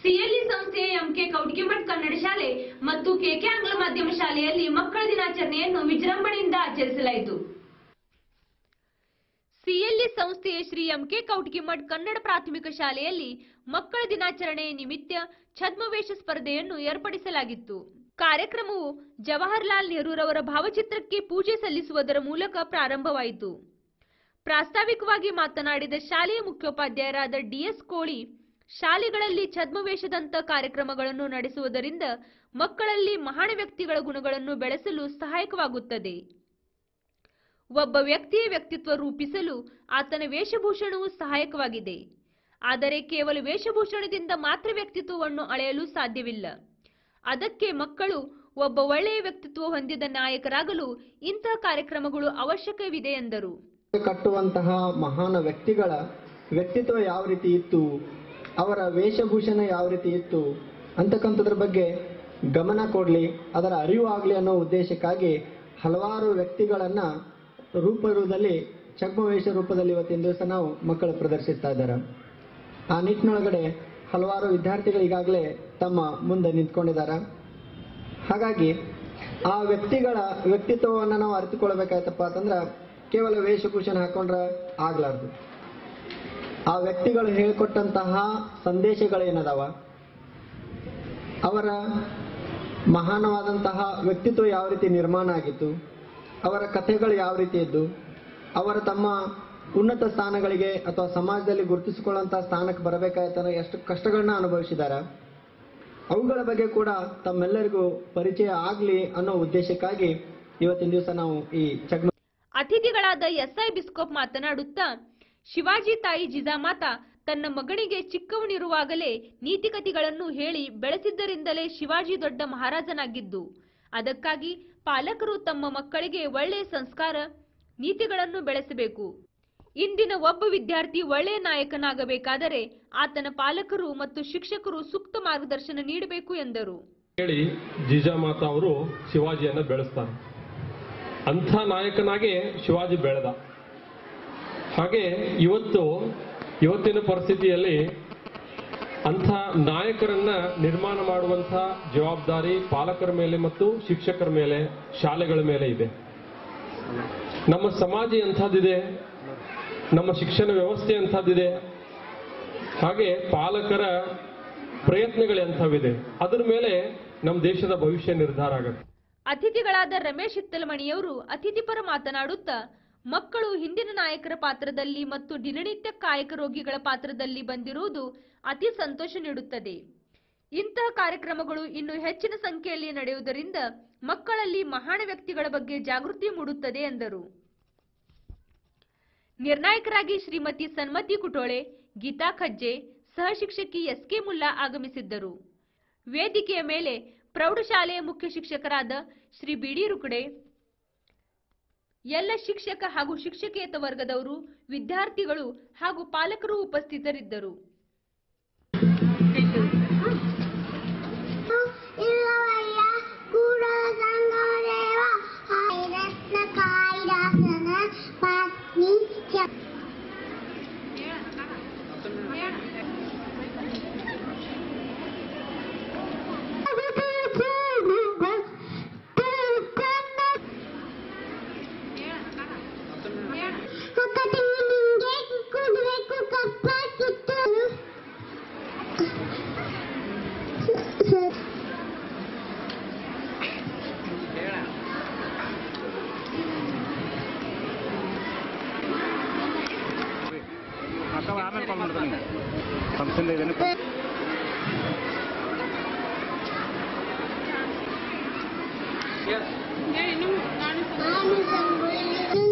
CLE ಸಂಸ್ಥೆಯ MK ಕೌಟಿಗೆಮಠ್ Kannada ಶಾಲೆ ಮತ್ತು ಕೆಕೆ ಆಂಗ್ಲ ಮಾಧ್ಯಮ ಶಾಲೆಯಲ್ಲಿ ಮಕ್ಕಳ ದಿನಾಚರಣೆಯನ್ನು ವಿಜೃಂಭಣೆಯಿಂದ ಆಚರಿಸಲಾಯಿತು. ಸಿಎಲ್ಇ ಸಂಸ್ಥೆಯ ಶ್ರೀ ಎಂಕೆ ಕೌಟಿಗೆಮಠ್ ಕನ್ನಡ ಪ್ರಾಥಮಿಕ ಶಾಲೆಯಲ್ಲಿ ಮಕ್ಕಳ ದಿನಾಚರಣೆ ನಿಮಿತ್ತ ಛದ್ಮವೇಷ ಸ್ಪರ್ಧೆಯನ್ನು ಏರ್ಪಡಿಸಲಾಗಿತ್ತು. ಕಾರ್ಯಕ್ರಮವು ಜವಾಹರಲಾಲ್ ನೆಹರೂರವರ ಭಾವಚಿತ್ರಕ್ಕೆ ಪೂಜೆ ಸಲ್ಲಿಸುವುದರ ಮೂಲಕ ಪ್ರಾರಂಭವಾಯಿತು. ಪ್ರಾಸ್ತಾವಿಕವಾಗಿ ಮಾತನಾಡಿದ ಶಾಲೆಯ ಮುಖ್ಯೋಪಾಧ್ಯಾಯರಾದ ಡಿಎಸ್ ಕೋಳಿ, ಶಾಲೆಗಳಲ್ಲಿ ಛದ್ಮವೇಷದಂತ ಕಾರ್ಯಕ್ರಮಗಳನ್ನು ನಡೆಸುವುದರಿಂದ ಮಕ್ಕಳಲ್ಲಿ ಮಹಾನ್ ವ್ಯಕ್ತಿಗಳ ಗುಣಗಳನ್ನು ಬೆಳೆಸಲು ಸಹಾಯಕವಾಗುತ್ತದೆ. ಒಬ್ಬ ವ್ಯಕ್ತಿಯ ವ್ಯಕ್ತಿತ್ವ ರೂಪಿಸಲು ಆತನ ವೇಷಭೂಷಣವು ಸಹಾಯಕವಾಗಿದೆ. ಆದರೆ ಕೇವಲ ವೇಷಭೂಷಣದಿಂದ ಮಾತ್ರ ವ್ಯಕ್ತಿತ್ವವನ್ನು ಅಳೆಯಲು ಸಾಧ್ಯವಿಲ್ಲ. ಅದಕ್ಕೆ ಮಕ್ಕಳು ಒಬ್ಬ ಒಳ್ಳೆಯ ವ್ಯಕ್ತಿತ್ವ ಹೊಂದಿದ ನಾಯಕರಾಗಲು ಇಂತಹ ಕಾರ್ಯಕ್ರಮಗಳು ಅವಶ್ಯಕವಿದೆ ಎಂದರು. ಕಟ್ಟುವಂತಹ ಮಹಾನ್ ವ್ಯಕ್ತಿಗಳ ವ್ಯಕ್ತಿತ್ವ ಯಾವ ರೀತಿ ಇತ್ತು, ಅವರ ವೇಷಭೂಷಣ ಯಾವ ರೀತಿ ಇತ್ತು ಅಂತಕ್ಕಂಥದ್ರ ಬಗ್ಗೆ ಗಮನ ಕೊಡಲಿ, ಅದರ ಅರಿವು ಆಗಲಿ ಅನ್ನೋ ಉದ್ದೇಶಕ್ಕಾಗಿ ಹಲವಾರು ವ್ಯಕ್ತಿಗಳನ್ನ ರೂಪದಲ್ಲಿ ಛದ್ಮವೇಷ ರೂಪದಲ್ಲಿ ಇವತ್ತಿನ ದಿವಸ ನಾವು ಮಕ್ಕಳು ಪ್ರದರ್ಶಿಸ್ತಾ ಇದ್ದಾರೆ. ಆ ನಿಟ್ಟಿನೊಳಗಡೆ ಹಲವಾರು ವಿದ್ಯಾರ್ಥಿಗಳು ಈಗಾಗಲೇ ತಮ್ಮ ಮುಂದೆ ನಿಂತ್ಕೊಂಡಿದ್ದಾರೆ. ಹಾಗಾಗಿ ಆ ವ್ಯಕ್ತಿಗಳ ವ್ಯಕ್ತಿತ್ವವನ್ನು ನಾವು ಅರಿತುಕೊಳ್ಬೇಕಾಯ್ತಪ್ಪ ಅಂತಂದ್ರೆ ಕೇವಲ ವೇಷಭೂಷಣ ಹಾಕೊಂಡ್ರೆ ಆಗ್ಲಾರ್ದು. ಆ ವ್ಯಕ್ತಿಗಳು ಹೇಳಿಕೊಟ್ಟಂತಹ ಸಂದೇಶಗಳೇನದಾವ, ಅವರ ಮಹಾನವಾದಂತಹ ವ್ಯಕ್ತಿತ್ವ ಯಾವ ರೀತಿ ನಿರ್ಮಾಣ ಆಗಿತ್ತು, ಅವರ ಕಥೆಗಳು ಯಾವ ರೀತಿ ಇದ್ದು, ಅವರ ತಮ್ಮ ಉನ್ನತ ಸ್ಥಾನಗಳಿಗೆ ಅಥವಾ ಸಮಾಜದಲ್ಲಿ ಗುರುತಿಸಿಕೊಳ್ಳುವಂತಹ ಸ್ಥಾನಕ್ಕೆ ಬರಬೇಕಾಯ್ತಂದ್ರೆ ಎಷ್ಟು ಕಷ್ಟಗಳನ್ನ ಅನುಭವಿಸಿದ್ದಾರೆ, ಅವುಗಳ ಬಗ್ಗೆ ಕೂಡ ತಮ್ಮೆಲ್ಲರಿಗೂ ಪರಿಚಯ ಆಗಲಿ ಅನ್ನೋ ಉದ್ದೇಶಕ್ಕಾಗಿ ಇವತ್ತಿನ ದಿವಸ ನಾವು ಈ ಅತಿಥಿಗಳಾದ ಎಸ್ಐ ಬಿಸ್ಕೋಪ್ ಮಾತನಾಡುತ್ತಾ, ಶಿವಾಜಿ ತಾಯಿ ಜಿಜಾಮಾತಾ ತನ್ನ ಮಗನಿಗೆ ಚಿಕ್ಕವನಿರುವಾಗಲೇ ನೀತಿಕತೆಗಳನ್ನು ಹೇಳಿ ಬೆಳೆಸಿದ್ದರಿಂದಲೇ ಶಿವಾಜಿ ದೊಡ್ಡ ಮಹಾರಾಜನಾಗಿದ್ದು, ಅದಕ್ಕಾಗಿ ಪಾಲಕರು ತಮ್ಮ ಮಕ್ಕಳಿಗೆ ಒಳ್ಳೆಯ ಸಂಸ್ಕಾರ ನೀತಿಗಳನ್ನು ಬೆಳೆಸಬೇಕು. ಇಂದಿನ ಒಬ್ಬ ವಿದ್ಯಾರ್ಥಿ ಒಳ್ಳೆಯ ನಾಯಕನಾಗಬೇಕಾದರೆ ಆತನ ಪಾಲಕರು ಮತ್ತು ಶಿಕ್ಷಕರು ಸೂಕ್ತ ಮಾರ್ಗದರ್ಶನ ನೀಡಬೇಕು ಎಂದರು. ಹೇಳಿ ಜಿಜಾಮಾತಾ ಅವರು ಶಿವಾಜಿಯನ್ನು ಬೆಳೆಸ್ತಾರೆ. ಅಂಥ ನಾಯಕನಾಗಿ ಶಿವಾಜಿ ಬೆಳೆದ. ಹಾಗೆ ಇವತ್ತಿನ ಪರಿಸ್ಥಿತಿಯಲ್ಲಿ ಅಂಥ ನಾಯಕರನ್ನ ನಿರ್ಮಾಣ ಮಾಡುವಂಥ ಜವಾಬ್ದಾರಿ ಪಾಲಕರ ಮೇಲೆ ಮತ್ತು ಶಿಕ್ಷಕರ ಮೇಲೆ, ಶಾಲೆಗಳ ಮೇಲೆ ಇದೆ. ನಮ್ಮ ಸಮಾಜ ಎಂಥದ್ದಿದೆ, ನಮ್ಮ ಶಿಕ್ಷಣ ವ್ಯವಸ್ಥೆ ಎಂಥದ್ದಿದೆ, ಹಾಗೆ ಪಾಲಕರ ಪ್ರಯತ್ನಗಳು ಎಂಥವಿದೆ, ಅದರ ಮೇಲೆ ನಮ್ಮ ದೇಶದ ಭವಿಷ್ಯ ನಿರ್ಧಾರ ಆಗುತ್ತೆ. ಅತಿಥಿಗಳಾದ ರಮೇಶ್ ಹಿತ್ತಲಮಣಿಯವರು ಅತಿಥಿಪರ ಮಾತನಾಡುತ್ತಾ, ಮಕ್ಕಳು ಹಿಂದಿನ ನಾಯಕರ ಪಾತ್ರದಲ್ಲಿ ಮತ್ತು ದಿನನಿತ್ಯ ಕಾಯಕ ರೋಗಿಗಳ ಪಾತ್ರದಲ್ಲಿ ಬಂದಿರುವುದು ಅತಿ ಸಂತೋಷ ನೀಡುತ್ತದೆ. ಇಂತಹ ಕಾರ್ಯಕ್ರಮಗಳು ಇನ್ನು ಹೆಚ್ಚಿನ ಸಂಖ್ಯೆಯಲ್ಲಿ ನಡೆಯುವುದರಿಂದ ಮಕ್ಕಳಲ್ಲಿ ಮಹಾನ್ ವ್ಯಕ್ತಿಗಳ ಬಗ್ಗೆ ಜಾಗೃತಿ ಮೂಡುತ್ತದೆ ಎಂದರು. ನಿರ್ಣಾಯಕರಾಗಿ ಶ್ರೀಮತಿ ಸನ್ಮತಿ ಕುಟೋಳೆ, ಗೀತಾ ಖಜ್ಜೆ, ಸಹ ಶಿಕ್ಷಕಿ ಎಸ್ಕೆ ಮುಲ್ಲಾ ಆಗಮಿಸಿದ್ದರು. ವೇದಿಕೆಯ ಮೇಲೆ ಪ್ರೌಢಶಾಲೆಯ ಮುಖ್ಯ ಶಿಕ್ಷಕರಾದ ಶ್ರೀ ಬಿಡಿ ರುಕಡೆ, ಎಲ್ಲ ಶಿಕ್ಷಕ ಹಾಗೂ ಶಿಕ್ಷಕೇತರ ವರ್ಗದವರು, ವಿದ್ಯಾರ್ಥಿಗಳು ಹಾಗೂ ಪಾಲಕರು ಉಪಸ್ಥಿತರಿದ್ದರು. ಆಮೇಲೆ ಕಾಲ್ ಮಾಡ್ತೀನಿ, ಫಂಕ್ಷನ್ ಇದೇನೆ. Yes.